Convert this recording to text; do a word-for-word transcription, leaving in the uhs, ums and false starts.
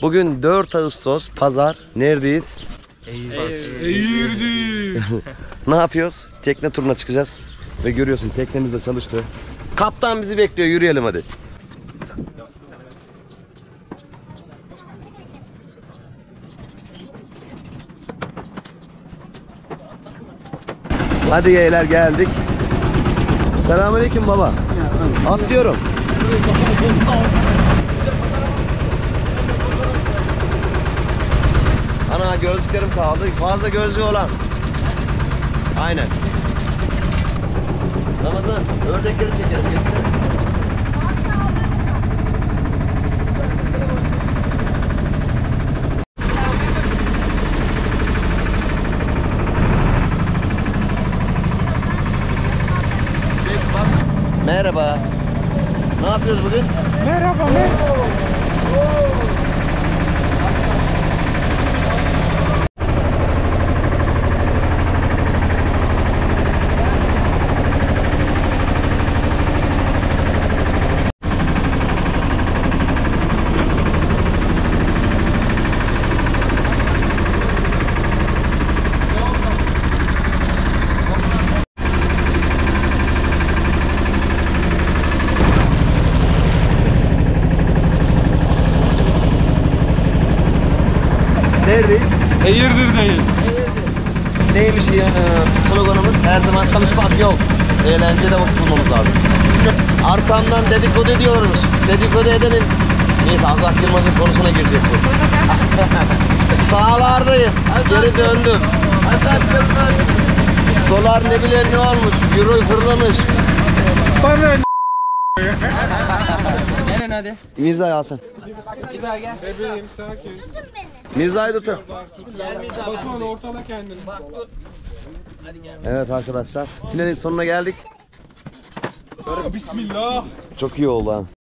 Bugün dört Ağustos Pazar. Neredeyiz? Eğirdi. Ne yapıyoruz? Tekne turuna çıkacağız. Ve görüyorsun teknemiz de çalıştı. Kaptan bizi bekliyor. Yürüyelim hadi. Hadi yeğler geldik. Selamünaleyküm baba. Atlıyorum. Ana gözlüklerim kaldı. Fazla gözlüğü olan. Aynen. Ramazan ördekleri çekelim. Gelsene. Merhaba. Ne yapıyoruz bugün? Merhaba merhaba. Neredeyiz? Eğirdir'deyiz. Neymiş ya, e, sloganımız? Her zaman çalışmak yok. Eğlencede vakit bulmamız lazım. Arkamdan dedikodu ediyormuş. Dedikodu edenin... Neyse Azat Yılmaz'ın konusuna girecek bu. Sağlardayım. Geri döndüm. Dolar ne bilir ne olmuş. Euro fırlamış. Bana Gelin hadi. Mirza'yı alsın. Güzel gel. bebeğim sakin. Mirza'yı tutun. Batuhan ortala kendini. Evet arkadaşlar. Finalin sonuna geldik. Bismillah. Çok iyi oldu ha.